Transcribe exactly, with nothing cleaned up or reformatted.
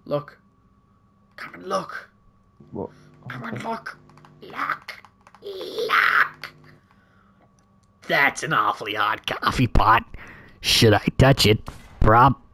Look. Come and look. What? Come and look. Look. Look. That's an awfully hot coffee pot. Should I touch it? Prob